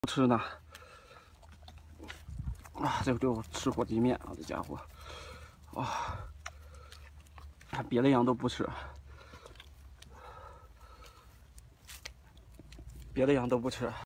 不吃呢。啊，这就吃火鸡面啊，这家伙，啊，别的羊都不吃，别的羊都不吃。